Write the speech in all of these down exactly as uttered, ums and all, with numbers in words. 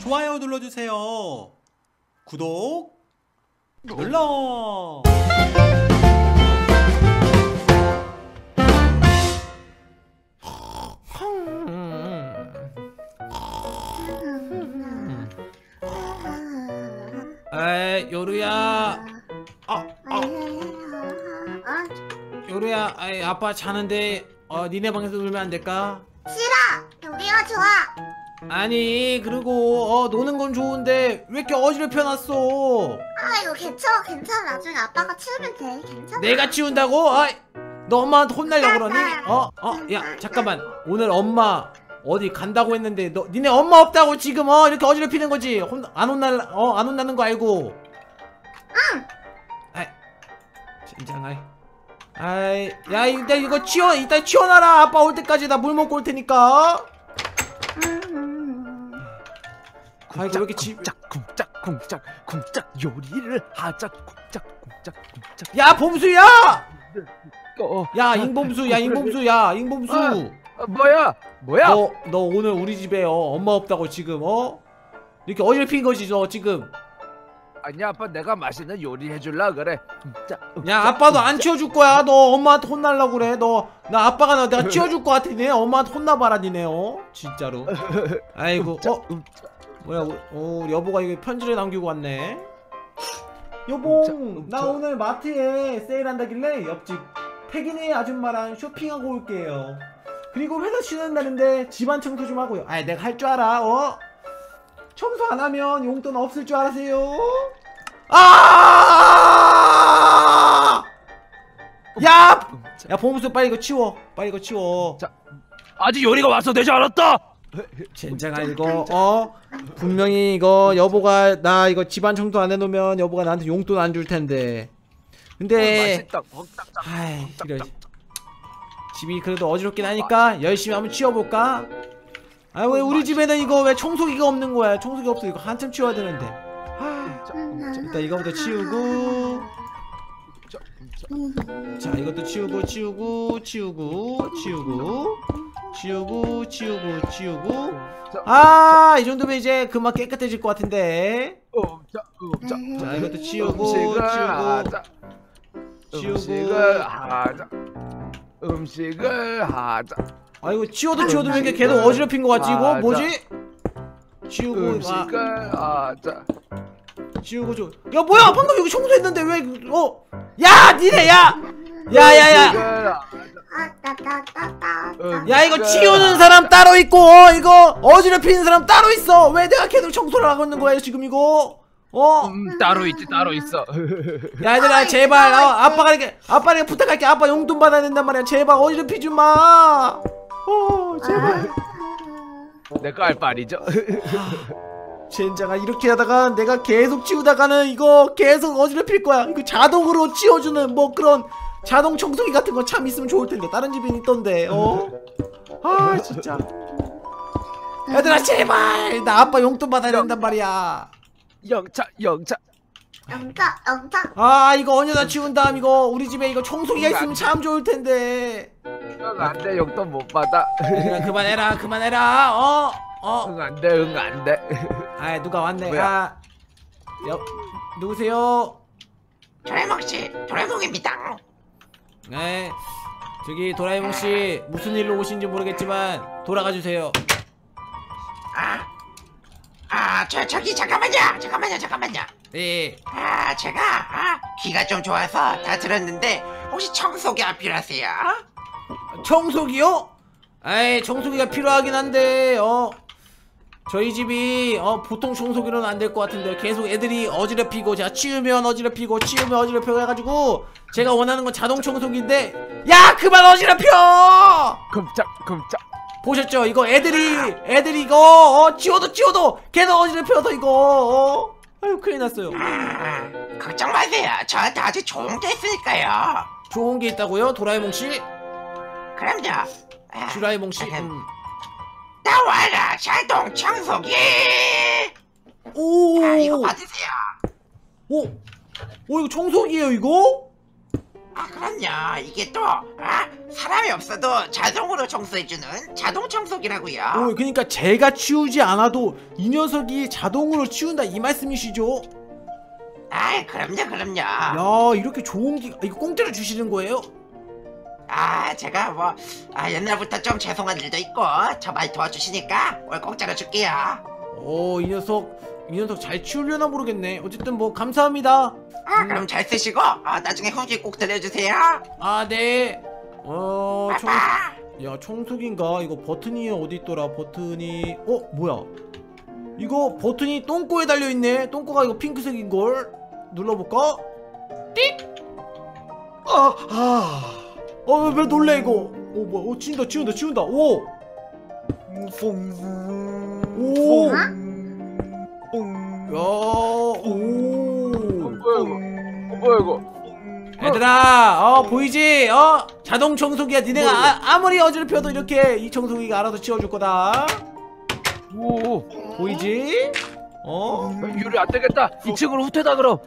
좋아요 눌러주세요. 구독 눌러. 에이 요루야. 어, 어. 요루야, 아이, 아빠 자는데 어 니네 방에서 놀면 안 될까? 싫어! 우리가 좋아! 아니 그리고 어 노는 건 좋은데 왜 이렇게 어지럽혀 놨어? 아 이거 괜찮아 괜찮아 나중에 아빠가 치우면 돼 괜찮아. 내가 치운다고? 아이, 너 엄마한테 혼나려고 그러니? 어? 어? 야 잠깐만, 오늘 엄마 어디 간다고 했는데 너 니네 엄마 없다고 지금 어 이렇게 어지럽히는 거지? 혼, 안 혼날 어 안 혼나는 거 알고? 응! 아이 진짜 아이 아이 야 이따 이거 치워 이따 치워놔라. 아빠 올 때까지 나 물 먹고 올 테니까. 아이고 왜 이렇게 집 쿵짝 쿵짝 쿵짝 쿵짝 요리를 하자 쿵짝 쿵짝 쿵짝. 야 범수야! 어, 야 잉범수 야 잉범수 야 잉범수 어, 뭐야 뭐야? 너, 너 오늘 우리 집에 어, 엄마 없다고 지금 어? 이렇게 어지럽힌 거지 너 지금. 아니 아빠 내가 맛있는 요리 해줄라 그래. 쿵짝, 야 쿵짝, 아빠도 안 쿵짝. 치워줄 거야. 너 엄마한테 혼날라고 그래. 너 나 아빠가 너 내가 치워줄 거 같아. 니네 엄마한테 혼나봐라 니네 어? 진짜로. 아이고 쿵짝, 어? 쿵짝. 뭐야 우- 어, 우리 여보가 이거 편지를 남기고 왔네. 여보 음, 나 저- 오늘 마트에 세일한다길래 옆집 태기네 아줌마랑 쇼핑하고 올게요. 그리고 회사 쉬는 날인데 집안 청소 좀 하고요. 아이 내가 할 줄 알아 어? 청소 안 하면 용돈 없을 줄 아세요? 아! 야! 야 봉수 빨리 이거 치워. 빨리 이거 치워. 자, 아직 요리가 와서 되지 않았다. 젠장아 이거 어? 분명히 이거 여보가 나 이거 집안 청소 안 해놓으면 여보가 나한테 용돈 안 줄 텐데. 근데 맛있다. 쿵짝, 아이 쿵짝, 이래 쿵짝. 집이 그래도 어지럽긴 하니까 열심히 한번 치워볼까? 아 왜 우리 집에는 이거 왜 청소기가 없는 거야? 청소기 없어. 이거 한참 치워야 되는데. 아, 일단 이거부터 치우고, 쿵짝, 쿵짝. 자 이것도 치우고 치우고 치우고 치우고 치우고 치우고 치우고. 아 이 정도면 이제 그만 깨끗해질 것 같은데. 쿵짝, 쿵짝. 자 이것도 치우고 음식을 치우고 하자. 치우고. 음식을 하자. 음식을 하자. 아 이거 치워도 치워도 왜 이렇게 계속 어지럽힌 것 같지 이거? 아, 뭐지? 치우고 아, 음식을 하자. 치우고 좀. 야 뭐야 방금 여기 청소했는데 왜 어? 야 니네 야! 야야야! 야 이거 치우는 사람 따로 있고 어, 이거 어지럽히는 사람 따로 있어. 왜 내가 계속 청소를 하고 있는 거야 지금 이거? 어? 음, 따로 있지 따로 있어. 야 얘들아 제발 어, 아빠가 이렇게 아빠 이렇게 부탁할게. 아빠 용돈 받아야 된단 말이야. 제발 어지럽히지 마. 어 제발. 내거 할 말이죠. 젠장아 이렇게 하다가 내가 계속 치우다가는 이거 계속 어지럽힐 거야. 이거 자동으로 치워주는 뭐 그런 자동 청소기 같은 거 참 있으면 좋을 텐데. 다른 집엔 있던데. 어? 아 진짜. 얘들아 제발 나 아빠 용돈 받아야 된단 말이야. 영차 영차. 영자 영자 아 이거 언제다 치운 다음 이거 우리 집에 이거 청소기가 있으면 참 좋을 텐데. 응 안돼 용돈 못 받아. 얘들아 그만해라 그만해라. 어? 어? 응 안돼 응 안돼. 아 누가 왔네. 뭐야? 아 여, 누구세요? 도라에몽씨, 도라에몽입니다. 네 저기 도라에몽씨 무슨 일로 오신지 모르겠지만 돌아가주세요. 아, 아, 저, 저기, 잠깐만요, 잠깐만요, 잠깐만요. 네. 아, 제가, 아, 귀가 좀 좋아서 다 들었는데, 혹시 청소기가 필요하세요? 청소기요? 아이 청소기가 필요하긴 한데 어 저희 집이 어 보통 청소기로는 안 될 것 같은데 계속 애들이 어지럽히고 제가 치우면 어지럽히고 치우면 어지럽히고 해가지고 제가 원하는 건 자동 청소기인데. 야 그만 어지럽혀! kum짝 kum짝. 보셨죠? 이거 애들이 애들이 이거 어 치워도 치워도 계속 어지럽혀서 이거 어 아유 큰일 났어요. 아, 걱정 마세요. 저한테 아주 좋은 게 있으니까요. 좋은 게 있다고요? 도라에몽씨? 그럼요. 아, 주라에몽씨? 아, 음. 나와라, 자동 청소기! 오. 아, 이거 받으세요. 오. 오 이거 청소기예요 이거? 아 그럼요. 이게 또 아, 사람이 없어도 자동으로 청소해주는 자동 청소기라고요. 어, 그러니까 제가 치우지 않아도 이 녀석이 자동으로 치운다 이 말씀이시죠? 아 그럼요 그럼요. 야, 이렇게 좋은 기 이거 공짜로 주시는 거예요? 아 제가 뭐 아, 옛날부터 좀 죄송한 일도 있고 저 많이 도와주시니까 오늘 공짜로 줄게요. 어, 이 녀석 이 녀석 잘 치우려나 모르겠네. 어쨌든 뭐 감사합니다. 아 그럼 잘 쓰시고 아, 나중에 후기 꼭 들려주세요. 아, 네. 어, 청, 빠빠. 야, 청소기인가? 이거 버튼이 어디 있더라? 버튼이, 어, 뭐야? 이거 버튼이 똥꼬에 달려 있네. 똥꼬가 이거 핑크색인 걸. 눌러볼까? 띡. 아, 아. 어, 왜, 왜 놀래 이거? 어, 뭐, 어, 치운다, 치운다, 치운다. 오, 오, 야, 오. 뭐야 이거? 어, 뭐야 이거? 얘들아, 어 보이지? 어 자동 청소기야. 니네가 아, 아무리 어지럽혀도 이렇게 이 청소기가 알아서 치워줄 거다. 오, 보이지? 어? 유리 안 되겠다. 이 층으로 후퇴다 그럼.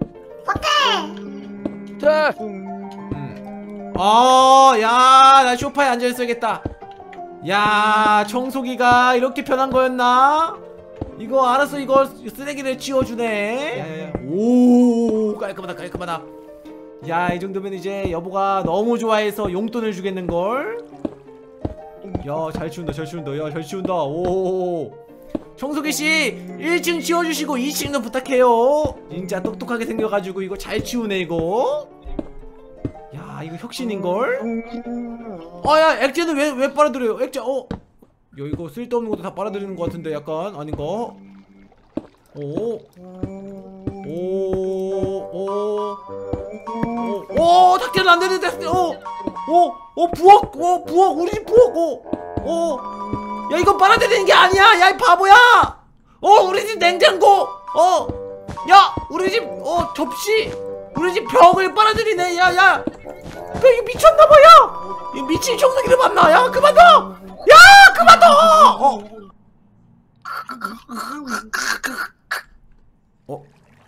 후퇴. 음. 어, 야, 나 소파에 앉아 있어야겠다. 야, 청소기가 이렇게 편한 거였나? 이거 알아서 이거 쓰레기를 치워주네. 야, 야, 야. 오, 깔끔하다, 깔끔하다. 야, 이 정도면 이제 여보가 너무 좋아해서 용돈을 주겠는걸? 야, 잘 치운다, 잘 치운다. 야, 잘 치운다. 오, 청소기씨 일 층 치워주시고 이 층도 부탁해요. 진짜 똑똑하게 생겨가지고 이거 잘 치우네 이거. 야, 이거 혁신인걸? 어, 야, 액체는 왜, 왜 빨아들여요? 액체, 어? 야, 이거 쓸데없는 것도 다 빨아들이는 것 같은데 약간 아닌가? 오, 오, 오, 오, 오, 닭대는 안 되는데, 어, 어, 어, 부엌, 어, 부엌, 우리 집 부엌, 어, 어, 야, 이거 빨아들이는 게 아니야, 야, 이 바보야, 어, 우리 집 냉장고, 어, 야, 우리 집, 어, 접시, 우리 집 벽을 빨아들이네, 야, 야, 야, 이거 미쳤나봐, 야, 이 미친 청소기를 만나, 야, 그만둬, 야, 그만둬, 어. 어?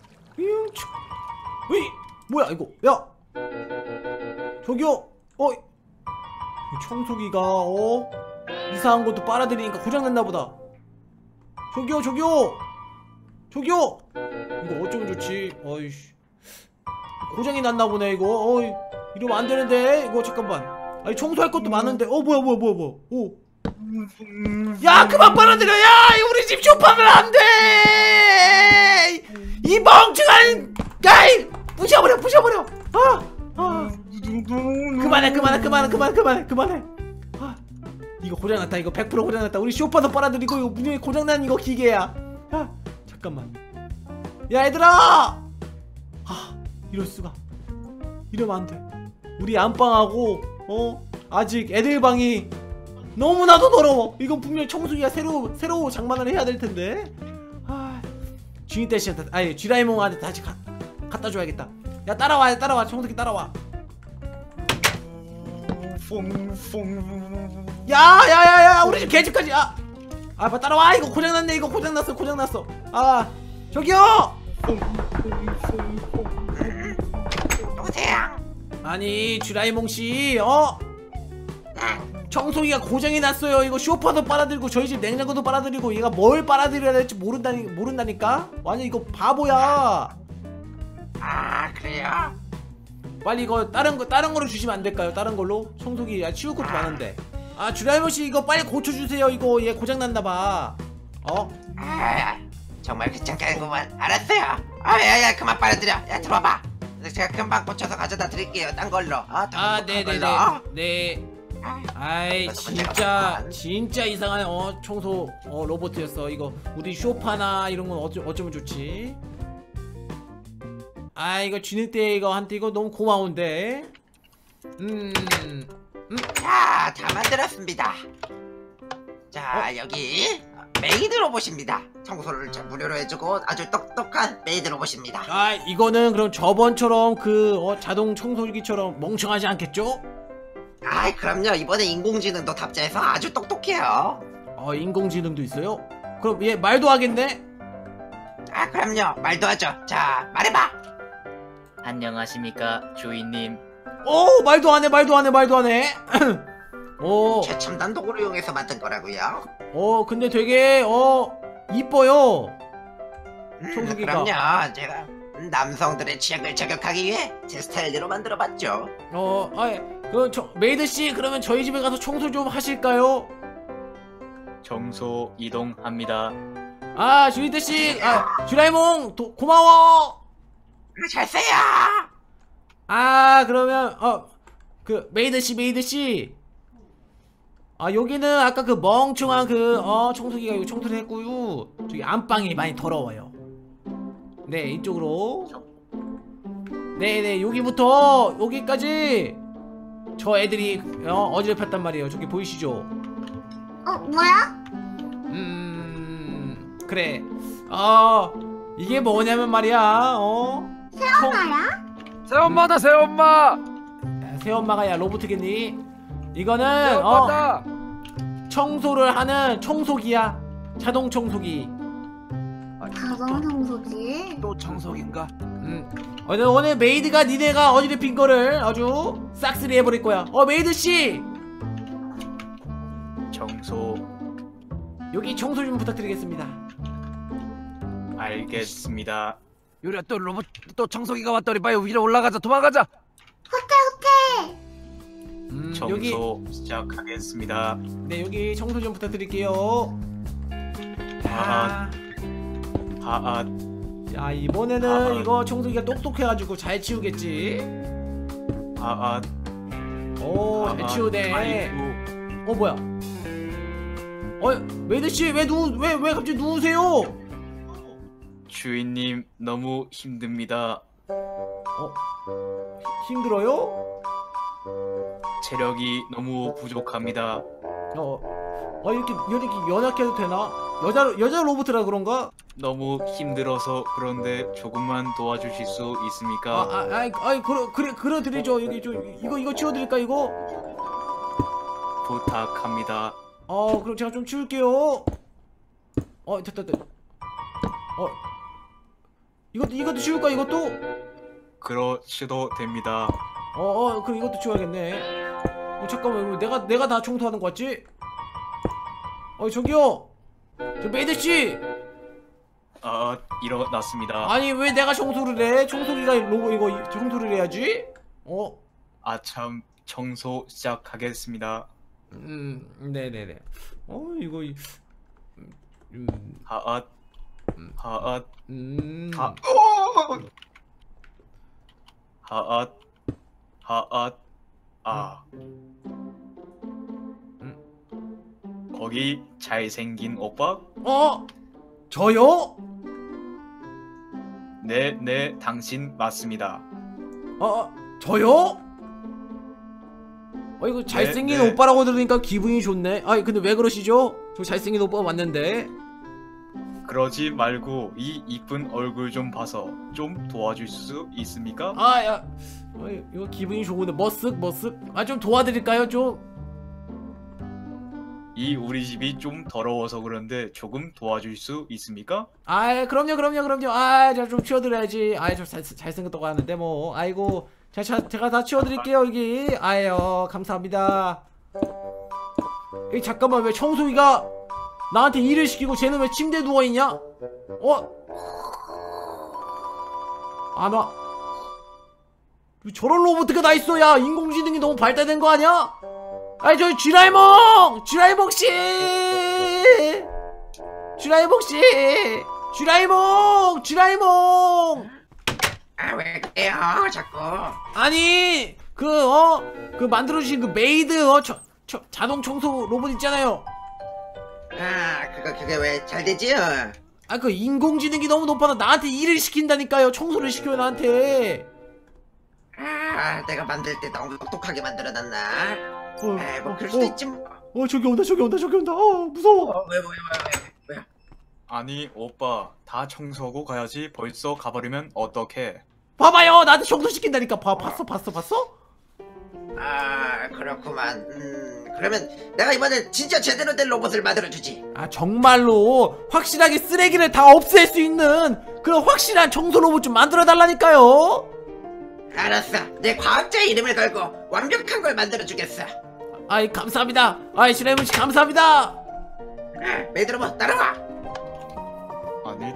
으이, 뭐야 이거? 야, 저기요. 어? 이 청소기가 어? 이상한 것도 빨아들이니까 고장났나 보다. 저기요, 저기요, 저기요. 이거 어쩌면 좋지? 어이씨, 고장이 났나 보네 이거. 어이, 이러면 안 되는데 이거. 잠깐만. 아니 청소할 것도 많은데. 어, 뭐야 뭐야 뭐야 뭐야. 오. 야, 그만 빨아들여. 야, 우리 집 쇼파면 안 돼. 이 멍청한. 야이, 부셔버려, 부셔버려. 아, 아. 그만해, 그만해, 그만해, 그만해, 그만해, 그만해. 아, 이거 고장났다. 이거 백 퍼센트 고장났다. 우리 쇼파도 빨아들이고 이거 분명히 고장난 이거 기계야. 아, 잠깐만. 야, 얘들아. 아, 이럴 수가. 이러면 안 돼. 우리 안방하고 어 아직 애들 방이 너무나도 더러워. 이건 분명히 청소기가 새로 새로 장만을 해야 될 텐데. 아, 주인태 씨한테, 아니 쥐라이몽한테 다시 가, 갖다 줘야겠다. 야, 따라와, 따라와, 청소기 따라와. 야, 야, 야, 야, 우리 집 개집까지. 아, 아, 빨리 따라와. 이거 고장났네. 이거 고장났어, 고장났어. 아, 저기요. 누구세요? 아니, 쥐라이몽 씨, 어? 청소기가 고장이 났어요. 이거 쇼파도 빨아들이고 저희 집 냉장고도 빨아들이고 얘가 뭘 빨아들여야 될지 모른다니, 모른다니까? 완전 이거 바보야. 아 그래요? 빨리 이거 다른 거 다른 거로 주시면 안 될까요? 다른 걸로? 청소기 야, 치울 것도 많은데. 아, 쥐라이몽 씨 이거 빨리 고쳐주세요. 이거 얘 고장 났나봐. 어? 아 정말 귀찮게구만. 알았어요. 아야야 그만 빨아들여. 야 들어와봐. 제가 금방 고쳐서 가져다 드릴게요. 딴 걸로. 어, 아, 네네네. 네. 아이, 진짜 진짜 이상한 어 청소 어 로봇이었어. 이거 우리 쇼파나 이런 건 어쩌, 어쩌면 좋지. 아, 이거 쥐늑대 이거 한테 이거 너무 고마운데. 음, 음. 자, 다 만들었습니다. 자, 어? 여기 메이드 로봇입니다. 청소를 자, 무료로 해주고 아주 똑똑한 메이드 로봇입니다. 아, 이거는 그럼 저번처럼 그 어, 자동 청소기처럼 멍청하지 않겠죠? 아이 그럼요. 이번에 인공지능도 탑재해서 아주 똑똑해요. 어, 인공지능도 있어요? 그럼 얘 말도 하겠네? 아 그럼요. 말도 하죠. 자, 말해봐. 안녕하십니까 주인님. 오 말도 안해 말도 안해 말도 안해. 어, 최첨단 도구를 이용해서 만든 거라고요? 어 근데 되게 어 이뻐요. 음, 청소기가. 그럼요. 제가 남성들의 취향을 저격하기 위해 제 스타일대로 만들어봤죠. 어, 아, 그 저, 메이드 씨 그러면 저희 집에 가서 청소 좀 하실까요? 청소 이동합니다. 아, 주이드 씨, 아, 주라이몽 도, 고마워. 잘 써요. 아, 그러면 어, 그 메이드 씨, 메이드 씨. 아, 여기는 아까 그 멍청한 그 어 청소기가 이거 청소를 했고요. 저기 안방이 많이 더러워요. 네, 이쪽으로. 네네, 여기부터 여기까지 저 애들이 어, 어지럽혔단 말이에요. 저기 보이시죠? 어 뭐야? 음, 그래. 어, 이게 뭐냐면 말이야. 어, 새엄마야? 새엄마다 새엄마. 청- 새엄마가 야 로봇이겠니? 이거는 어, 새엄마다. 청소를 하는 청소기야. 자동 청소기. 자동 청소기. 또 청소기인가? 음, 오늘 오늘 메이드가 니네가 어지럽힌 거를 아주 싹쓸이 해버릴 거야. 어, 메이드 씨, 청소. 여기 청소 좀 부탁드리겠습니다. 알겠습니다. 요리야 또 로봇 또 청소기가 왔더니 빨리 위로 올라가자. 도망가자. 호텔 호텔. 음, 청소 여기 시작하겠습니다. 네 여기 청소 좀 부탁드릴게요. 아, 하앗. 야 이번에는 아. 이거 청소기가 똑똑해가지고 잘 치우겠지. 하앗. 오, 잘 치우네. 아이고. 어 뭐야? 어 메이드 씨왜 누 왜 왜 갑자기 누우세요? 주인님 너무 힘듭니다. 어 힘들어요? 체력이 너무 부족합니다. 어, 어 이렇게 이렇게 연약해도 되나? 여자 여자 로봇이라 그런가? 너무 힘들어서 그런데 조금만 도와주실 수 있습니까? 아, 아, 아이, 아이, 그래, 그래, 그래 드리죠. 여기 저 이거 이거 치워드릴까 이거? 부탁합니다. 어, 그럼 제가 좀 치울게요. 어, 됐다, 됐다. 어, 이것도 이것도 치울까 이것도? 그러셔도 됩니다. 어, 어, 그럼 이것도 치워야겠네. 어, 잠깐만, 이거 내가 내가 다 청소하는 거 같지? 어, 저기요, 저 메이드 씨. 아, 일어났습니다. 아니 왜 내가 청소를 해? 청소기가 로봇 이거 청소를 해야지. 어, 아참 청소 시작하겠습니다. 음, 네네네. 어, 이거 이- 음, 하앗. 하앗. 음, 하. 하앗. 하앗. 아. 거기 잘생긴 오빠? 어, 저요? 네, 네, 당신 맞습니다. 어, 어, 저요? 어, 이거 잘생긴 네. 오빠라고 들으니까 기분이 좋네. 아니, 근데 왜 그러시죠? 저 잘생긴 오빠가 맞는데. 그러지 말고 이 이쁜 얼굴 좀 봐서 좀 도와줄 수 있습니까? 아, 야, 어, 이거 기분이 좋은데 머쓱 머쓱. 아, 좀 도와드릴까요, 좀? 이 우리 집이 좀 더러워서 그런데 조금 도와줄 수 있습니까? 아, 그럼요, 그럼요, 그럼요. 아, 제가 좀 치워드려야지. 아, 좀 잘, 잘생겼다고 하는데 뭐. 아이고, 제가, 제가 다 치워드릴게요, 여기. 아유, 감사합니다. 이 잠깐만, 왜 청소기가 나한테 일을 시키고 쟤는 왜 침대에 누워있냐? 어? 안 와. 왜 저런 로봇가 다 있어? 야, 인공지능이 너무 발달된 거 아니야? 아이, 저기 쥐라이몽! 쥐라이몽씨! 쥐라이몽씨! 쥐라이몽! 쥐라이몽! 아, 왜 그래요? 자꾸. 아니, 그, 어? 그 만들어주신 그 메이드, 어? 저, 저, 자동 청소 로봇 있잖아요. 아, 그거 그게 왜 잘 되지요? 아, 그 인공지능이 너무 높아서 나한테 일을 시킨다니까요. 청소를 시켜요, 나한테. 아, 내가 만들 때 너무 똑똑하게 만들어놨나? 어, 에이, 뭐 어, 그럴 수도 어, 있지 뭐. 어, 저기 온다, 저기 온다, 저기 온다. 어, 무서워. 어, 왜, 왜, 왜, 왜, 왜? 아니 오빠 다 청소하고 가야지 벌써 가버리면 어떡해? 봐봐요, 나한테 청소 시킨다니까. 봐, 봤어, 봤어, 봤어? 아, 그렇구만. 음, 그러면 내가 이번엔 진짜 제대로 된 로봇을 만들어주지. 아, 정말로 확실하게 쓰레기를 다 없앨 수 있는 그런 확실한 청소 로봇 좀 만들어 달라니까요. 알았어. 내 과학자의 이름을 걸고 완벽한 걸 만들어주겠어. 아이 감사합니다. 아이 슈라이몬 씨 감사합니다. 아, 메이드로봇 따라와. 아니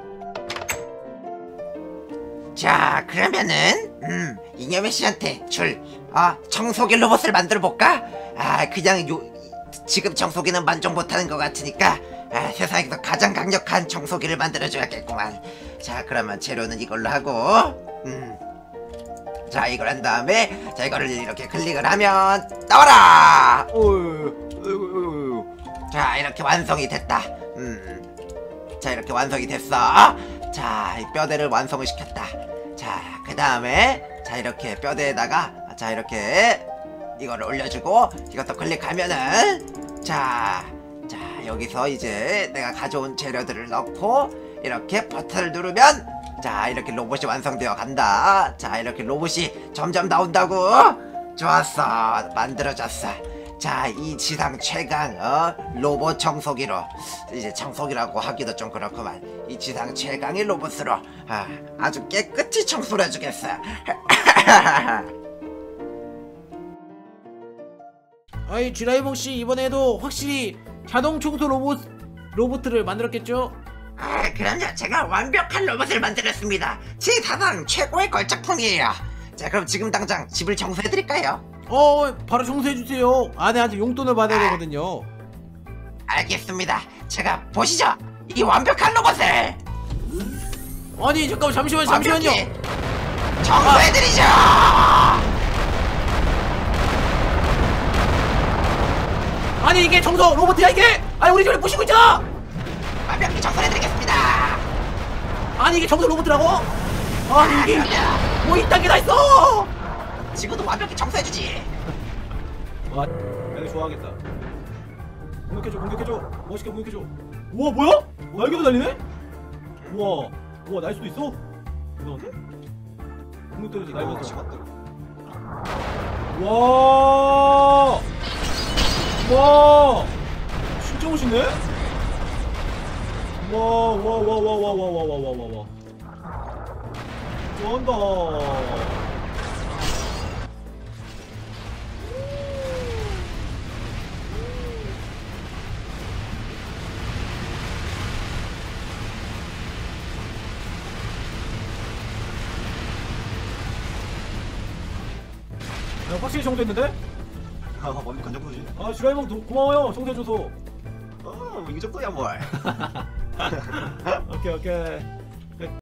자, 그러면은 음 이념의 씨한테 줄 아, 청소기 로봇을 만들어 볼까? 아, 그냥 요 지금 청소기는 만족 못하는 것 같으니까 아, 세상에서 가장 강력한 청소기를 만들어줘야겠구만. 자, 그러면 재료는 이걸로 하고 음. 자, 이걸 한 다음에 자, 이거를 이렇게 클릭을 하면 나와라. 오, 자, 이렇게 완성이 됐다. 음. 자, 이렇게 완성이 됐어. 자, 이 뼈대를 완성을 시켰다. 자, 그 다음에 자, 이렇게 뼈대에다가 자, 이렇게 이거를 올려주고 이것도 클릭하면은 자, 자, 여기서 이제 내가 가져온 재료들을 넣고 이렇게 버튼을 누르면 자, 이렇게 로봇이 완성되어 간다. 자, 이렇게 로봇이 점점 나온다고. 좋았어, 만들어졌어. 자, 이 지상 최강 어? 로봇 청소기로 이제 청소기라고 하기도 좀 그렇구만. 이 지상 최강의 로봇으로 아, 아주 깨끗이 청소를 해주겠어. 아이 슈라이몬 씨 이번에도 확실히 자동 청소 로봇 로봇을 만들었겠죠? 아, 그럼요. 제가 완벽한 로봇을 만들었습니다. 제 사상 최고의 걸작품이에요. 자, 그럼 지금 당장 집을 청소해드릴까요? 어 바로 청소해주세요. 아내한테 용돈을 받아야 되거든요. 알겠습니다. 제가 보시죠. 이 완벽한 로봇을 아니 잠깐만 잠시만요 잠시만요. 완벽히 청소해드리죠. 아니 이게 청소 로봇이야 이게? 아니 우리 집을 부시고 있잖아. 완벽히 청소해드리겠습니다. 아니 이게 청소 로봇이라고? 아니 이게 뭐 이딴 게 다 있어. 지구도 완벽히 청소해주지. 와 애들 좋아하겠다. 공격해줘 공격해줘 멋있게 공격해줘. 우와 뭐야? 날개도 달리네? 우와 우와 날 수도 있어? 대단한데? 공격 때리지 날개도 달려. 와 와 진짜 멋있네? 와 와 와 와 와 와 와 와 와 와 와 좋아한다. 야, 확실히 청소했는데? 아, 완벽한 정도지. 아 슈라이몬 도- 고마워요 청소해줘서. 아, 뭐 이 정도야 뭘. 오케이 오케이.